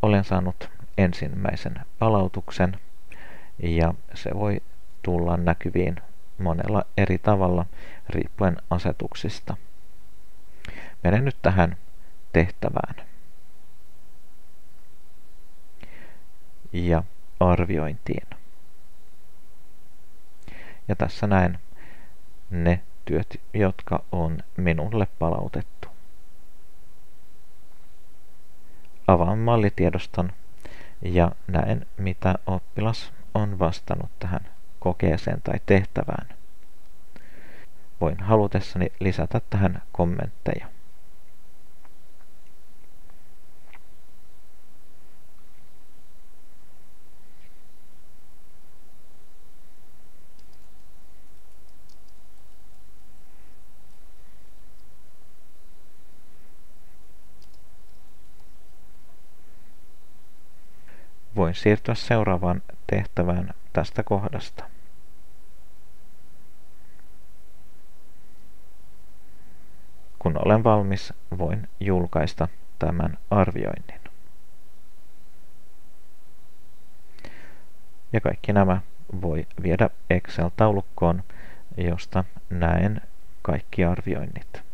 olen saanut ensimmäisen palautuksen ja se voi tulla näkyviin monella eri tavalla riippuen asetuksista. Menen nyt tähän tehtävään ja arviointiin. Ja tässä näen ne työt, jotka on minulle palautettu. Avaan mallitiedoston ja näen, mitä oppilas on vastannut tähän kokeeseen tai tehtävään. Voin halutessani lisätä tähän kommentteja. Voin siirtyä seuraavaan tehtävään tästä kohdasta. Kun olen valmis, voin julkaista tämän arvioinnin. Ja kaikki nämä voi viedä Excel-taulukkoon, josta näen kaikki arvioinnit.